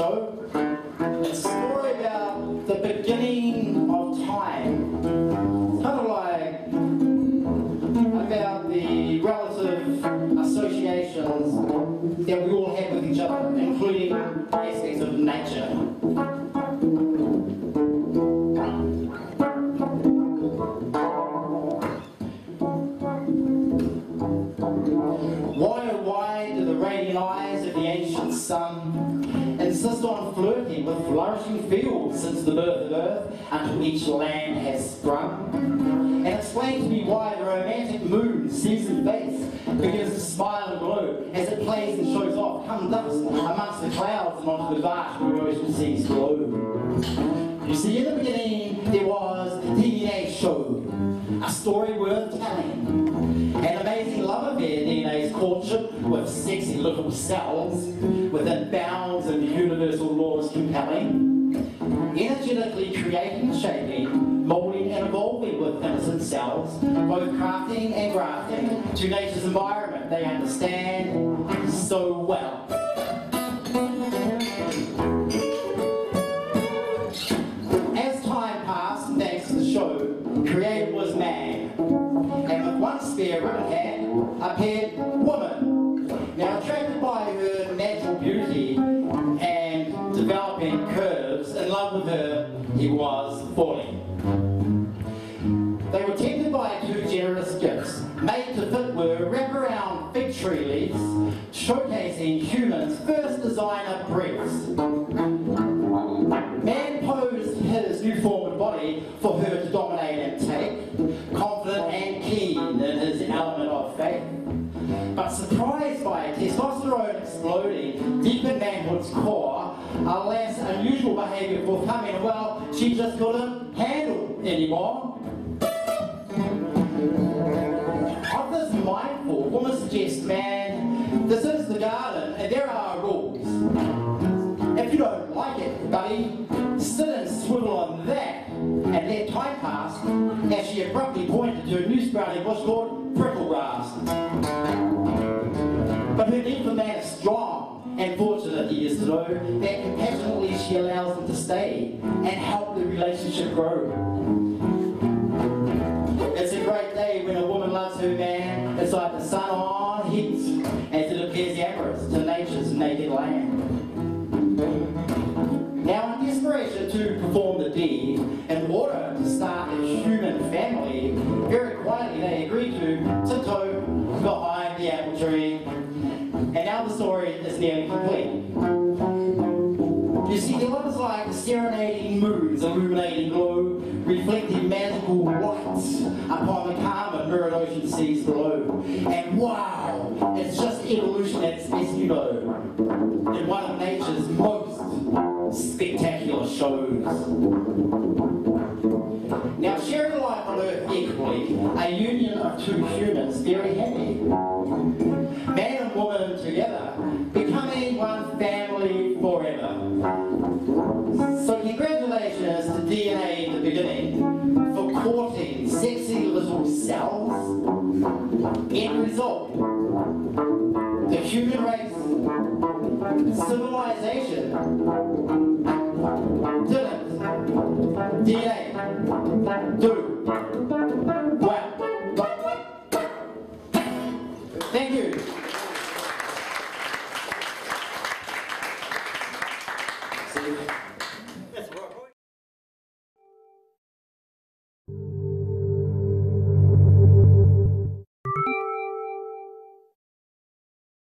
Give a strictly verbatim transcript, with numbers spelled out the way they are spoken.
show. It's a story about the beginning of time. Kind of like about the relative associations that we all have with each other, including aspects of nature. Why, oh why do the radiant eyes of the ancient sun insist on flirting with flourishing fields since the birth of earth until each land has sprung? And explain to me why the romantic moon, seasoned face, begins to smile and glow as it plays and shows off come dusk amongst the clouds and onto the vast blue ocean seas below. You see, in the beginning there was the D N A show, a story worth telling. An amazing love affair, D N A's courtship with sexy little cells within bounds and universal laws compelling. Energetically creating, shaping, moulding and evolving with innocent cells, both crafting and grafting to nature's environment they understand so well. As time passed, thanks to the show, created was man, and with one spare rubber hand appeared woman. Now, attracted by her natural beauty and developing curves, in love with her, he was falling. They were tempted by two generous gifts, made to fit were wraparound fig tree leaves, showcasing humans' first designer briefs. Man posed his new formed body for her to dominate and take, confident and keen in his element of faith. But surprised by testosterone exploding deep in manhood's core, alas, unusual behaviour forthcoming, and well, she just couldn't handle anymore. Of this mindful, woman suggests, man, this is the garden and there are rules. If you don't like it, buddy, sit and swivel on that and let time pass as she abruptly pointed to a new sprouting bush called prickle grass. But her need for man is strong, and fortunate he is to know that compassionately she allows him to stay and help the relationship grow. It's a great day when a woman loves her man. It's like the sun on heat as it appears amorous to nature's naked land. Now, in desperation to perform the deed, in order to start a human family, very quietly they agree to tiptoe behind the apple tree. And now the story is nearly complete. You see, their love is like the serenading moon's illuminating glow, reflecting magical lights upon the calm and mirrored ocean seas below. And wow, it's just evolution at its best, you know, in one of nature's most spectacular shows. Now, sharing a life on Earth equally, a union of two humans, very happy. Man and woman together, becoming one family forever. So congratulations to D N A in the beginning for courting sexy little cells. End result, the human race, civilization, didn't D N A do well. Thank you. See you.